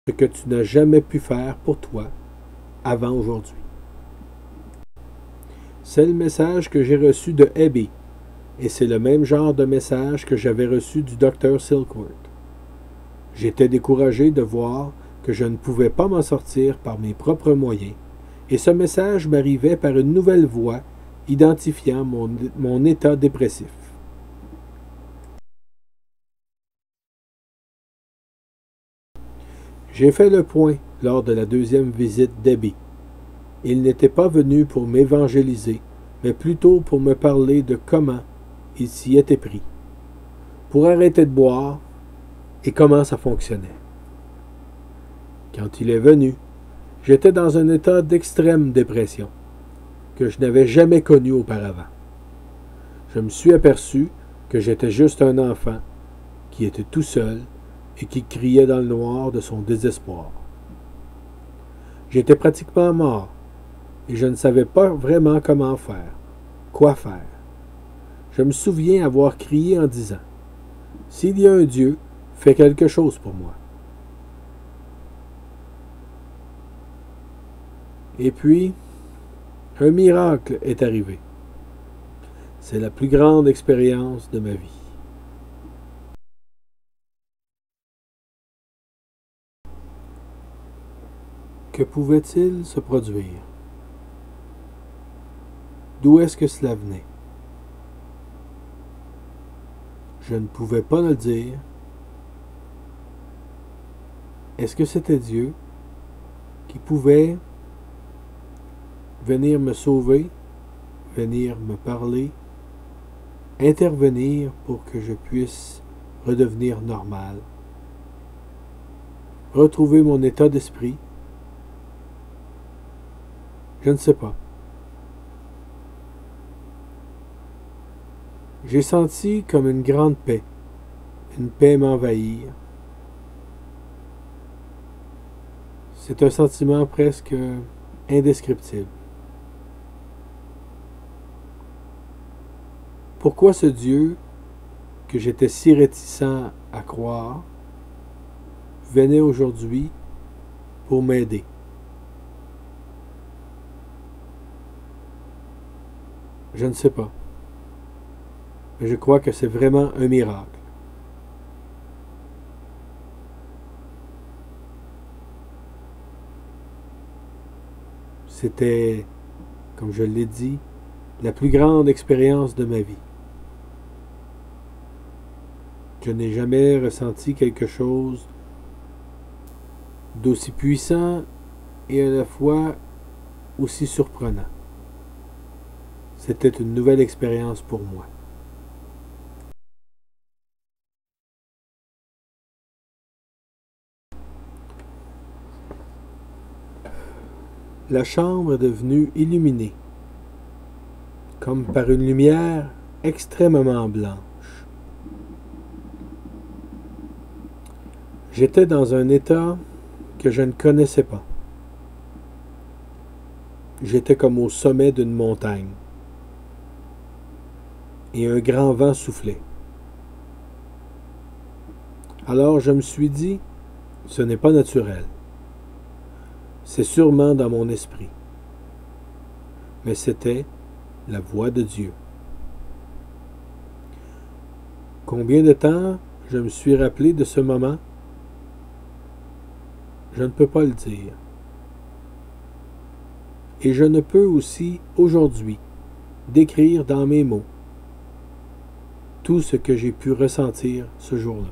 ce que tu n'as jamais pu faire pour toi avant aujourd'hui. C'est le message que j'ai reçu de Abby, et c'est le même genre de message que j'avais reçu du Dr. Silkworth. J'étais découragé de voir que je ne pouvais pas m'en sortir par mes propres moyens, et ce message m'arrivait par une nouvelle voix identifiant mon état dépressif. J'ai fait le point lors de la deuxième visite d'Abby. Il n'était pas venu pour m'évangéliser, mais plutôt pour me parler de comment il s'y était pris, pour arrêter de boire et comment ça fonctionnait. Quand il est venu, j'étais dans un état d'extrême dépression que je n'avais jamais connu auparavant. Je me suis aperçu que j'étais juste un enfant qui était tout seul et qui criait dans le noir de son désespoir. J'étais pratiquement mort et je ne savais pas vraiment comment faire, quoi faire. Je me souviens avoir crié en disant « S'il y a un Dieu, fais quelque chose pour moi. » Et puis, un miracle est arrivé. C'est la plus grande expérience de ma vie. Que pouvait-il se produire? D'où est-ce que cela venait? Je ne pouvais pas le dire. Est-ce que c'était Dieu qui pouvait venir me sauver, venir me parler, intervenir pour que je puisse redevenir normal, retrouver mon état d'esprit? Je ne sais pas. J'ai senti comme une grande paix m'envahir. C'est un sentiment presque indescriptible. Pourquoi ce Dieu que j'étais si réticent à croire venait aujourd'hui pour m'aider? Je ne sais pas. Mais je crois que c'est vraiment un miracle. C'était, comme je l'ai dit, la plus grande expérience de ma vie. Je n'ai jamais ressenti quelque chose d'aussi puissant et à la fois aussi surprenant. C'était une nouvelle expérience pour moi. La chambre est devenue illuminée, comme par une lumière extrêmement blanche. J'étais dans un état que je ne connaissais pas. J'étais comme au sommet d'une montagne, et un grand vent soufflait. Alors je me suis dit, ce n'est pas naturel. C'est sûrement dans mon esprit. Mais c'était la voix de Dieu. Combien de temps je me suis rappelé de ce moment? Je ne peux pas le dire. Et je ne peux aussi, aujourd'hui, décrire dans mes mots tout ce que j'ai pu ressentir ce jour-là.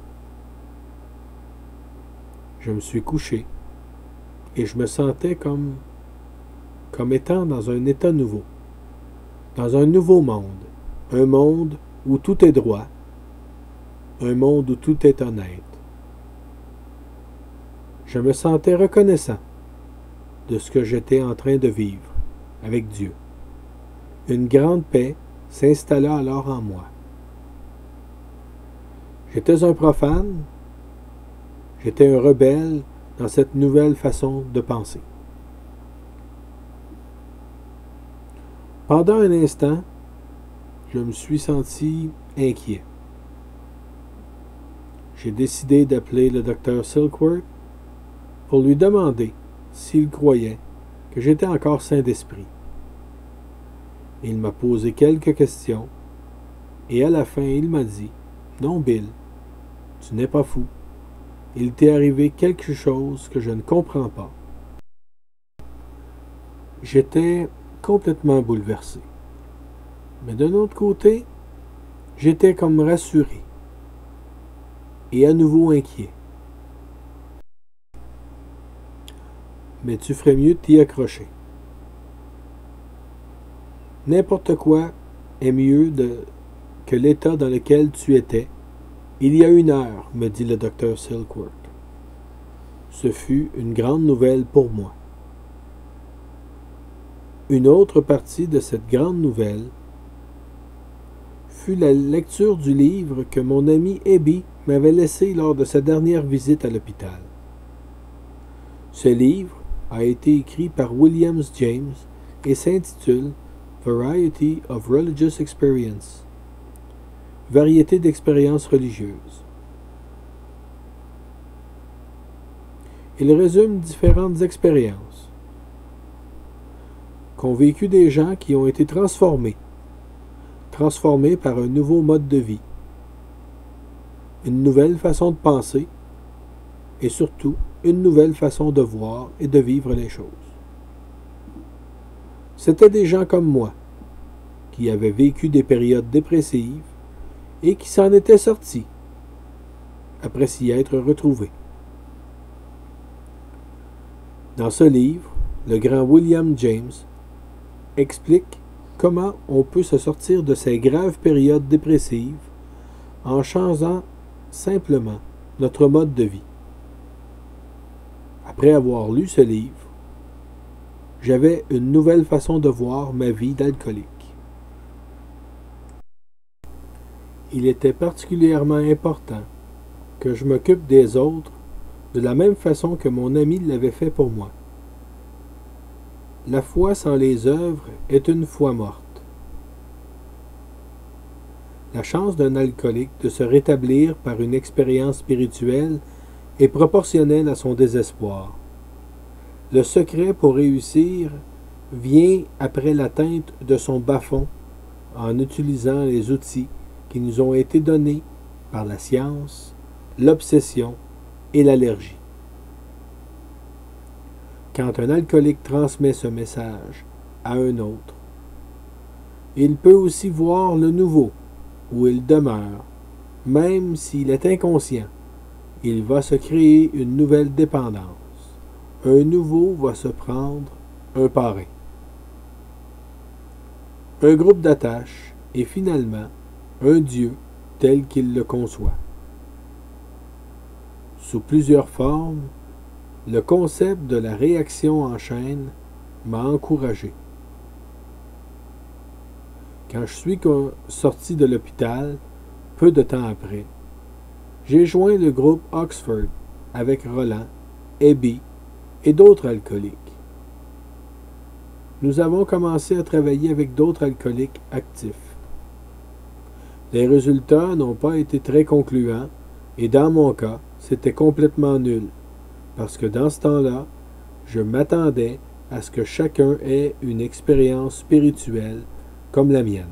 Je me suis couché et je me sentais comme étant dans un état nouveau, dans un nouveau monde, un monde où tout est droit, un monde où tout est honnête. Je me sentais reconnaissant de ce que j'étais en train de vivre avec Dieu. Une grande paix s'installa alors en moi. J'étais un profane, j'étais un rebelle dans cette nouvelle façon de penser. Pendant un instant, je me suis senti inquiet. J'ai décidé d'appeler le Dr. Silkworth pour lui demander s'il croyait que j'étais encore sain d'esprit. Il m'a posé quelques questions, et à la fin il m'a dit « Non, Bill, tu n'es pas fou. Il t'est arrivé quelque chose que je ne comprends pas. » J'étais complètement bouleversé. Mais d'un autre côté, j'étais comme rassuré et à nouveau inquiet. Mais tu ferais mieux de t'y accrocher. N'importe quoi est mieux que l'état dans lequel tu étais il y a 1 heure, me dit le docteur Silkworth. Ce fut une grande nouvelle pour moi. Une autre partie de cette grande nouvelle fut la lecture du livre que mon ami Abby m'avait laissé lors de sa dernière visite à l'hôpital. Ce livre a été écrit par William James et s'intitule Variety of Religious Experience, variété d'expériences religieuses. Il résume différentes expériences qu'ont vécu des gens qui ont été transformés par un nouveau mode de vie, une nouvelle façon de penser et surtout une nouvelle façon de voir et de vivre les choses. C'étaient des gens comme moi qui avaient vécu des périodes dépressives et qui s'en étaient sortis après s'y être retrouvés. Dans ce livre, le grand William James explique comment on peut se sortir de ces graves périodes dépressives en changeant simplement notre mode de vie. Après avoir lu ce livre, j'avais une nouvelle façon de voir ma vie d'alcoolique. Il était particulièrement important que je m'occupe des autres de la même façon que mon ami l'avait fait pour moi. La foi sans les œuvres est une foi morte. La chance d'un alcoolique de se rétablir par une expérience spirituelle est proportionnelle à son désespoir. Le secret pour réussir vient après l'atteinte de son bas-fond en utilisant les outils qui nous ont été donnés par la science, l'obsession et l'allergie. Quand un alcoolique transmet ce message à un autre, il peut aussi voir le nouveau où il demeure, même s'il est inconscient. Il va se créer une nouvelle dépendance. Un nouveau va se prendre un parrain. Un groupe d'attache et finalement un Dieu tel qu'il le conçoit. Sous plusieurs formes, le concept de la réaction en chaîne m'a encouragé. Quand je suis sorti de l'hôpital, peu de temps après, j'ai joint le groupe Oxford avec Roland, Abby et d'autres alcooliques. Nous avons commencé à travailler avec d'autres alcooliques actifs. Les résultats n'ont pas été très concluants et dans mon cas, c'était complètement nul, parce que dans ce temps-là, je m'attendais à ce que chacun ait une expérience spirituelle comme la mienne.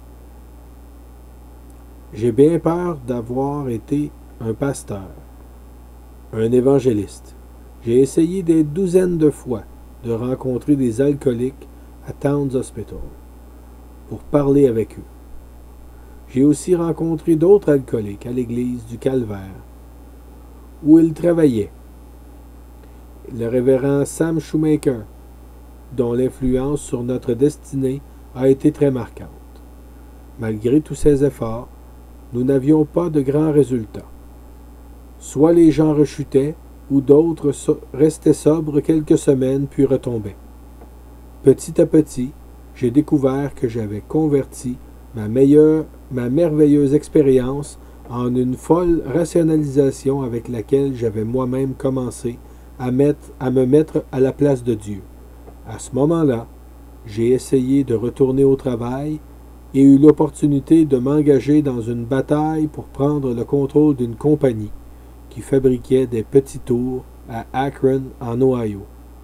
J'ai bien peur d'avoir été un pasteur, un évangéliste. J'ai essayé des douzaines de fois de rencontrer des alcooliques à Towns Hospital pour parler avec eux. J'ai aussi rencontré d'autres alcooliques à l'église du Calvaire, où ils travaillaient. Le révérend Sam Shoemaker, dont l'influence sur notre destinée a été très marquante. Malgré tous ces efforts, nous n'avions pas de grands résultats. Soit les gens rechutaient, ou d'autres restaient sobres quelques semaines puis retombaient. Petit à petit, j'ai découvert que j'avais converti ma merveilleuse expérience en une folle rationalisation avec laquelle j'avais moi-même commencé à me mettre à la place de Dieu. À ce moment-là, j'ai essayé de retourner au travail et eu l'opportunité de m'engager dans une bataille pour prendre le contrôle d'une compagnie qui fabriquait des petits tours à Akron, en Ohio.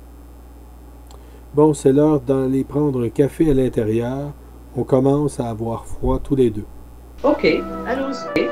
Bon, c'est l'heure d'aller prendre un café à l'intérieur. On commence à avoir froid tous les deux. OK, allons-y.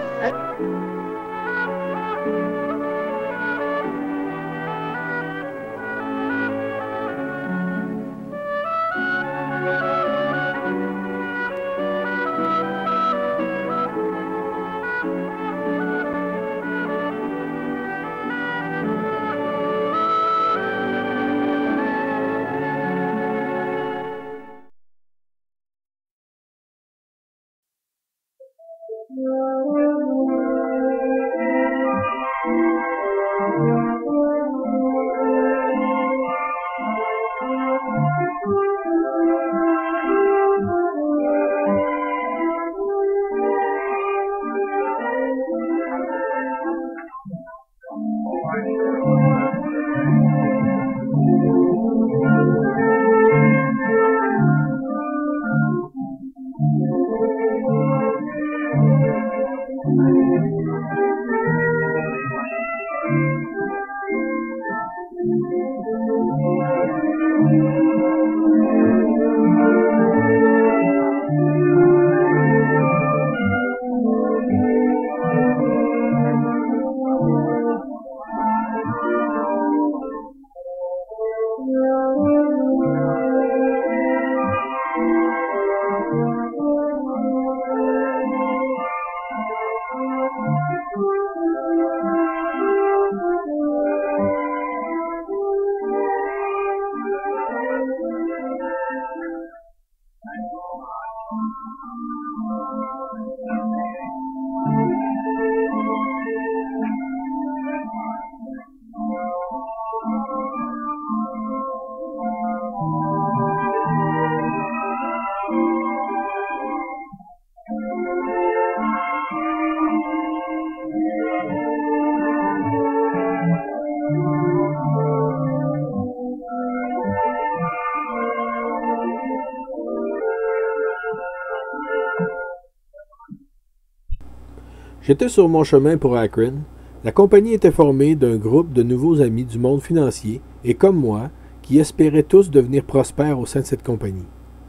J'étais sur mon chemin pour Akron. La compagnie était formée d'un groupe de nouveaux amis du monde financier et, comme moi, qui espéraient tous devenir prospères au sein de cette compagnie.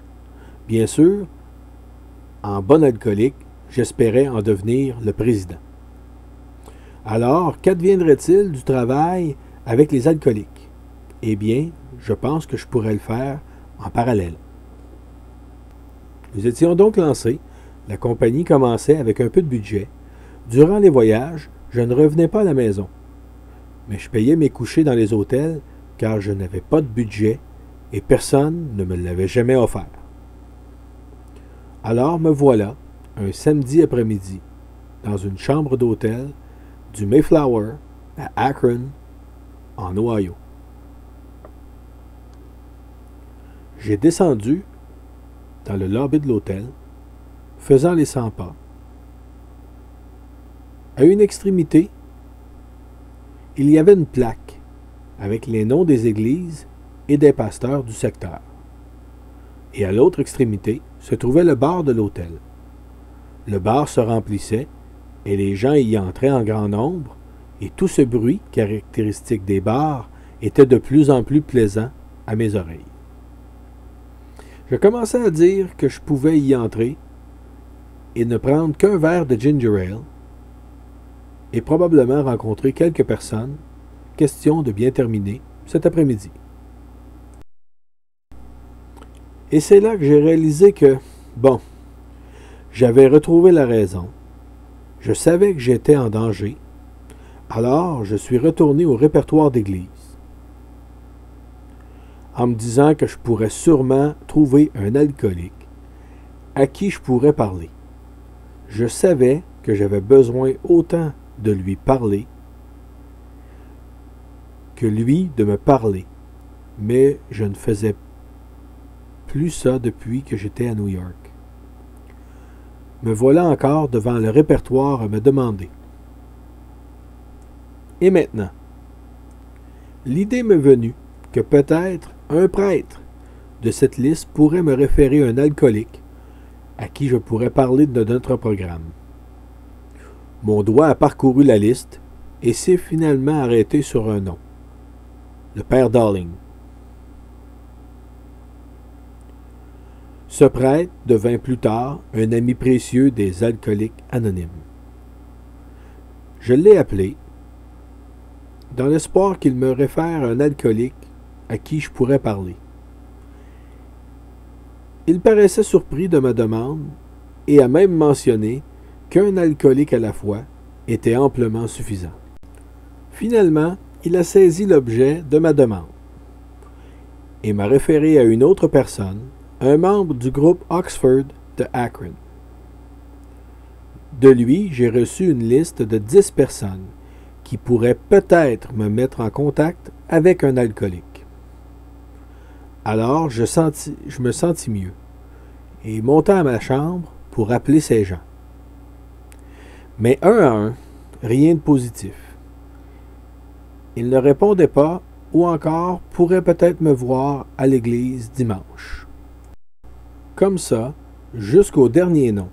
Bien sûr, en bon alcoolique, j'espérais en devenir le président. Alors, qu'adviendrait-il du travail avec les alcooliques? Eh bien, je pense que je pourrais le faire en parallèle. Nous étions donc lancés. La compagnie commençait avec un peu de budget. Durant les voyages, je ne revenais pas à la maison. Mais je payais mes couchers dans les hôtels car je n'avais pas de budget et personne ne me l'avait jamais offert. Alors me voilà, un samedi après-midi, dans une chambre d'hôtel du Mayflower à Akron, en Ohio. J'ai descendu dans le lobby de l'hôtel, faisant les 100 pas. À une extrémité, il y avait une plaque avec les noms des églises et des pasteurs du secteur. Et à l'autre extrémité se trouvait le bar de l'hôtel. Le bar se remplissait et les gens y entraient en grand nombre, et tout ce bruit caractéristique des bars était de plus en plus plaisant à mes oreilles. Je commençais à dire que je pouvais y entrer et ne prendre qu'un verre de ginger ale et probablement rencontrer quelques personnes, question de bien terminer cet après-midi. Et c'est là que j'ai réalisé que, bon, j'avais retrouvé la raison. Je savais que j'étais en danger, alors je suis retourné au répertoire d'église, en me disant que je pourrais sûrement trouver un alcoolique à qui je pourrais parler. Je savais que j'avais besoin autant de lui parler que lui de me parler, mais je ne faisais plus ça depuis que j'étais à New York. Me voilà encore devant le répertoire à me demander. Et maintenant? L'idée m'est venue que peut-être un prêtre de cette liste pourrait me référer un alcoolique à qui je pourrais parler de notre programme. Mon doigt a parcouru la liste et s'est finalement arrêté sur un nom, le père Darling. Ce prêtre devint plus tard un ami précieux des alcooliques anonymes. Je l'ai appelé dans l'espoir qu'il me réfère un alcoolique à qui je pourrais parler. Il paraissait surpris de ma demande et a même mentionné qu'un alcoolique à la fois était amplement suffisant. Finalement, il a saisi l'objet de ma demande et m'a référé à une autre personne, un membre du groupe Oxford de Akron. De lui, j'ai reçu une liste de 10 personnes qui pourraient peut-être me mettre en contact avec un alcoolique. Alors, je me sentis mieux et montai à ma chambre pour appeler ces gens. Mais un à un, rien de positif. Ils ne répondaient pas ou encore pourraient peut-être me voir à l'église dimanche. Comme ça, jusqu'au dernier nom.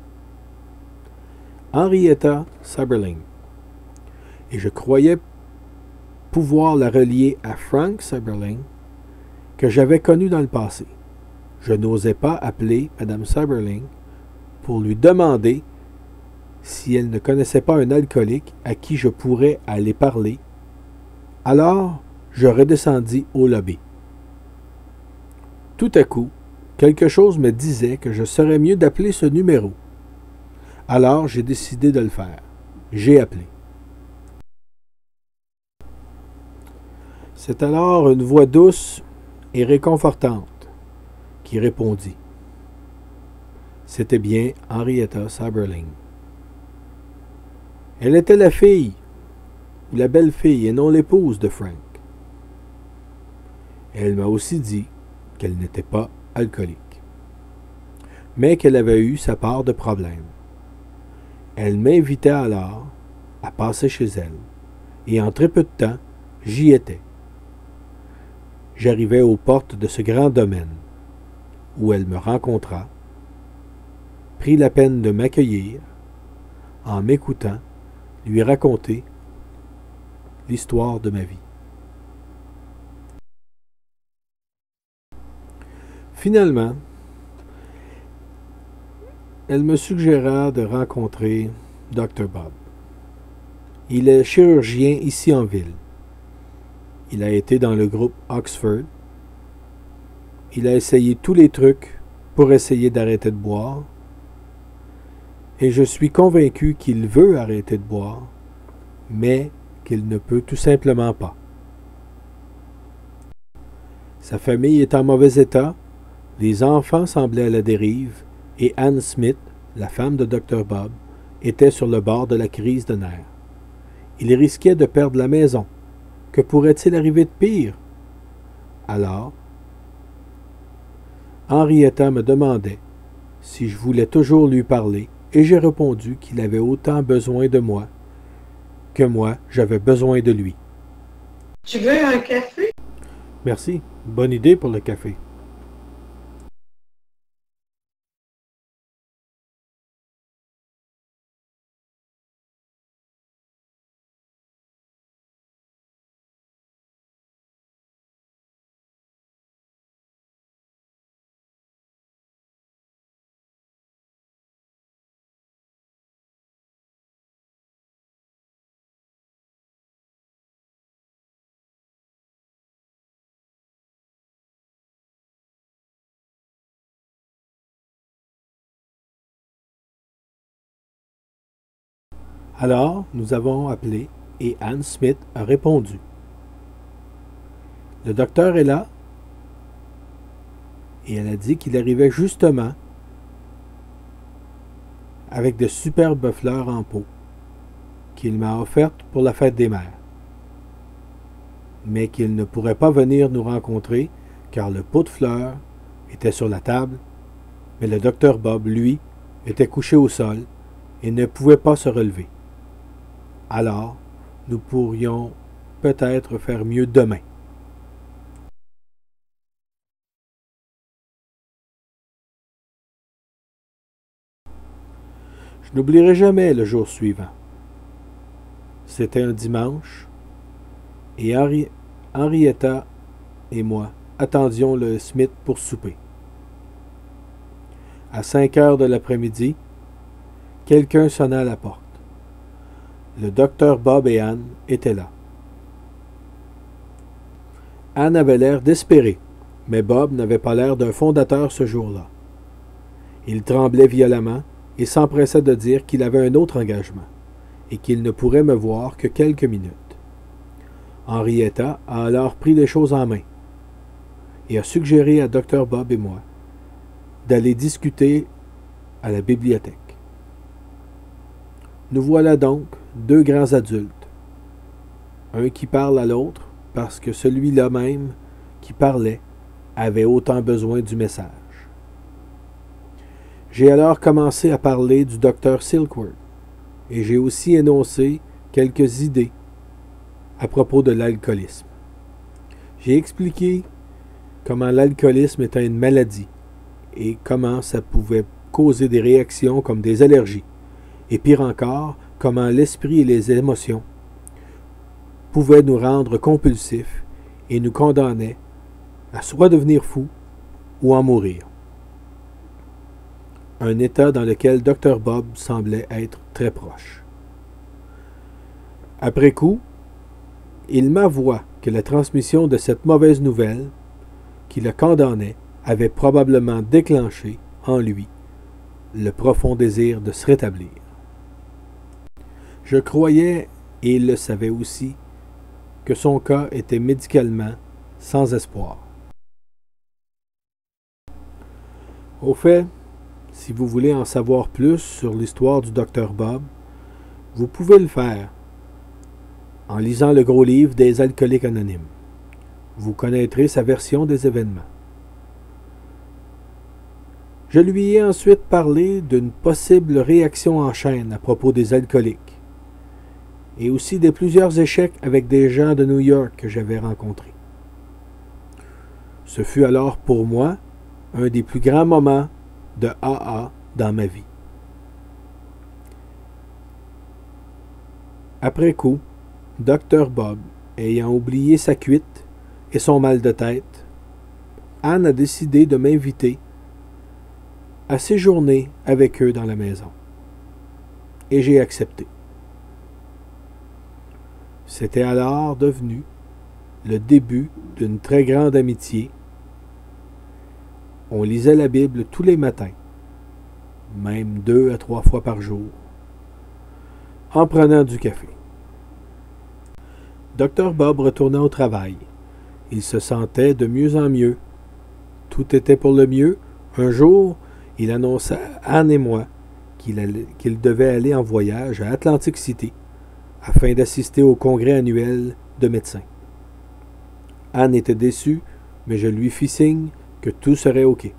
Henrietta Seiberling. Et je croyais pouvoir la relier à Frank Seiberling que j'avais connu dans le passé. Je n'osais pas appeler Mme Seiberling pour lui demander si elle ne connaissait pas un alcoolique à qui je pourrais aller parler. Alors, je redescendis au lobby. Tout à coup, quelque chose me disait que je serais mieux d'appeler ce numéro. Alors, j'ai décidé de le faire. J'ai appelé. C'est alors une voix douce et réconfortante qui répondit. C'était bien Henrietta Seiberling. Elle était la fille, ou la belle-fille, et non l'épouse de Frank. Elle m'a aussi dit qu'elle n'était pas alcoolique, mais qu'elle avait eu sa part de problèmes. Elle m'invitait alors à passer chez elle, et en très peu de temps, j'y étais. J'arrivais aux portes de ce grand domaine, où elle me rencontra, prit la peine de m'accueillir, en m'écoutant, lui raconter l'histoire de ma vie. Finalement, elle me suggéra de rencontrer Dr. Bob. Il est chirurgien ici en ville. Il a été dans le groupe Oxford. Il a essayé tous les trucs pour essayer d'arrêter de boire. Et je suis convaincu qu'il veut arrêter de boire, mais qu'il ne peut tout simplement pas. Sa famille est en mauvais état, les enfants semblaient à la dérive, et Anne Smith, la femme de Dr. Bob, était sur le bord de la crise de nerfs. Il risquait de perdre la maison. Que pourrait-il arriver de pire? Alors, Henrietta me demandait si je voulais toujours lui parler, et j'ai répondu qu'il avait autant besoin de moi que moi, j'avais besoin de lui. Tu veux un café? Merci. Bonne idée pour le café. Alors, nous avons appelé et Anne Smith a répondu. Le docteur est là et elle a dit qu'il arrivait justement avec de superbes fleurs en pot qu'il m'a offertes pour la fête des mères, mais qu'il ne pourrait pas venir nous rencontrer car le pot de fleurs était sur la table, mais le docteur Bob, lui, était couché au sol et ne pouvait pas se relever. Alors, nous pourrions peut-être faire mieux demain. Je n'oublierai jamais le jour suivant. C'était un dimanche et Henrietta et moi attendions le Smith pour souper. À 5 heures de l'après-midi, quelqu'un sonna à la porte. Le docteur Bob et Anne étaient là. Anne avait l'air désespérée, mais Bob n'avait pas l'air d'un fondateur ce jour-là. Il tremblait violemment et s'empressa de dire qu'il avait un autre engagement et qu'il ne pourrait me voir que quelques minutes. Henrietta a alors pris les choses en main et a suggéré à Dr. Bob et moi d'aller discuter à la bibliothèque. Nous voilà donc deux grands adultes, un qui parle à l'autre parce que celui-là même qui parlait avait autant besoin du message. J'ai alors commencé à parler du docteur Silkworth et j'ai aussi énoncé quelques idées à propos de l'alcoolisme. J'ai expliqué comment l'alcoolisme était une maladie et comment ça pouvait causer des réactions comme des allergies, et pire encore, comment l'esprit et les émotions pouvaient nous rendre compulsifs et nous condamnaient à soit devenir fous ou en mourir. Un état dans lequel Dr. Bob semblait être très proche. Après coup, il m'avoua que la transmission de cette mauvaise nouvelle, qui le condamnait, avait probablement déclenché en lui le profond désir de se rétablir. Je croyais, et il le savait aussi, que son cas était médicalement sans espoir. Au fait, si vous voulez en savoir plus sur l'histoire du Dr. Bob, vous pouvez le faire en lisant le gros livre des Alcooliques Anonymes. Vous connaîtrez sa version des événements. Je lui ai ensuite parlé d'une possible réaction en chaîne à propos des alcooliques et aussi de plusieurs échecs avec des gens de New York que j'avais rencontrés. Ce fut alors pour moi un des plus grands moments de AA dans ma vie. Après coup, Dr. Bob, ayant oublié sa cuite et son mal de tête, Anne a décidé de m'inviter à séjourner avec eux dans la maison. Et j'ai accepté. C'était alors devenu le début d'une très grande amitié. On lisait la Bible tous les matins, même 2 à 3 fois par jour, en prenant du café. Dr. Bob retourna au travail. Il se sentait de mieux en mieux. Tout était pour le mieux. Un jour, il annonça à Anne et moi qu'il devait aller en voyage à Atlantic City afin d'assister au congrès annuel de médecins. Anne était déçue, mais je lui fis signe que tout serait OK.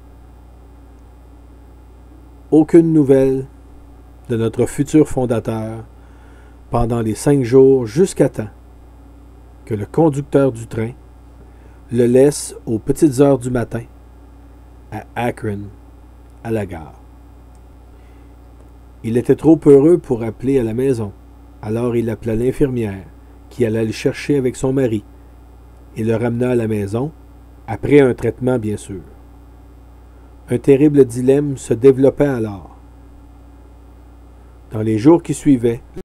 Aucune nouvelle de notre futur fondateur pendant les 5 jours jusqu'à temps que le conducteur du train le laisse aux petites heures du matin à Akron, à la gare. Il était trop heureux pour appeler à la maison, alors il appela l'infirmière qui alla le chercher avec son mari et le ramena à la maison, après un traitement bien sûr. Un terrible dilemme se développait alors. Dans les jours qui suivaient,